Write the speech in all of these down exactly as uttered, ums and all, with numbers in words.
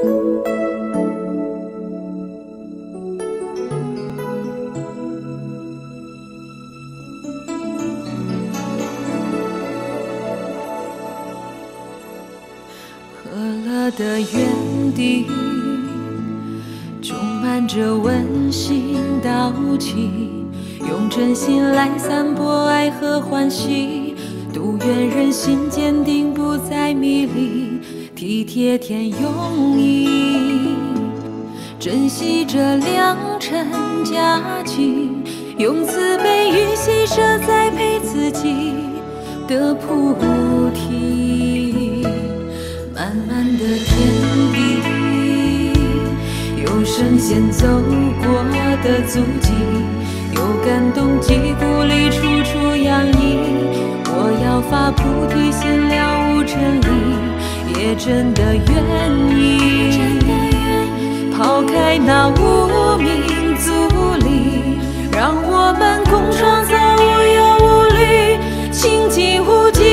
喝了的原地，充满着温馨倒气，用真心来散播爱和欢喜。祝愿人心坚定，不再迷离，体贴添用意，珍惜这良辰佳期，用慈悲与牺牲栽培自己的菩提。漫漫的天地，有神仙走过的足迹，有感动击鼓里处处洋溢。我要发菩提心，了悟真理，也真的愿意抛开那无名阻力，让我们共创造无忧无虑，清净无际。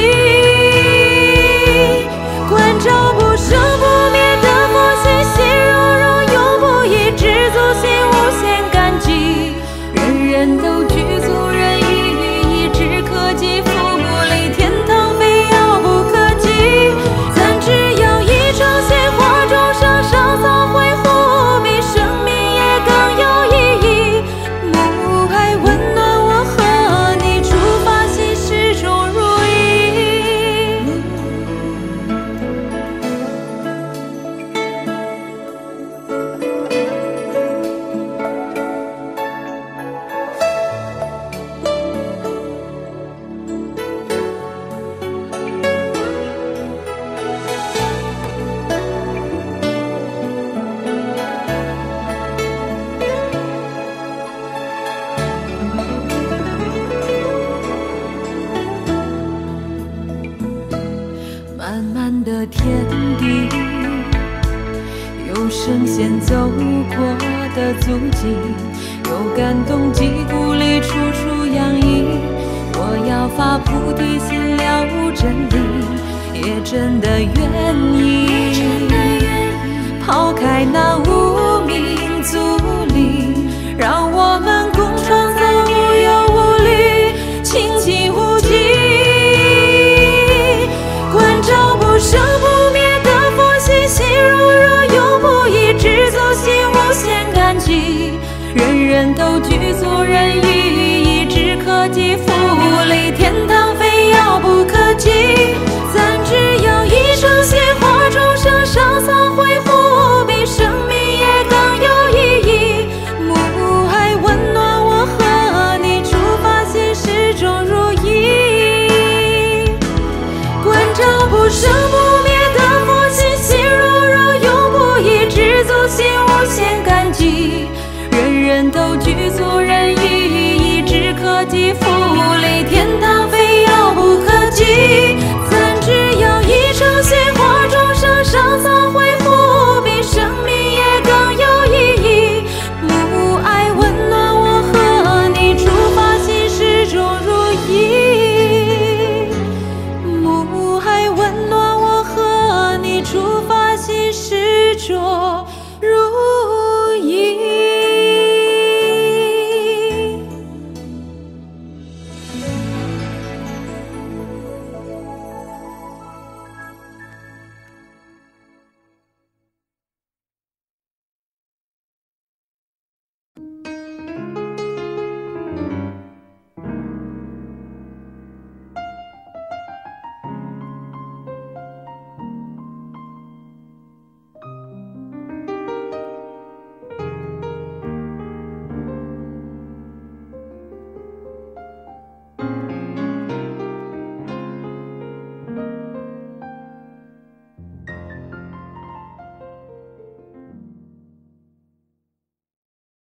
关照不生不灭的佛心，心融融永不移，知足心无限感激，人人都具足人意，一直可及，父母离天堂非遥不可及。咱只要一场鲜花种上上草会护庇，生命也更有意义。母爱温暖我和你，出发心始终如一。漫漫的天地，有神仙走过的足迹，有感动击鼓里处处洋溢。我要发菩提心，了悟真理，也真的愿意抛开那无名阻力，让我们共创造无忧无虑，清净无际。关照不生不灭的佛心，心融融永不移，知足心无限感激，人人都具足人意。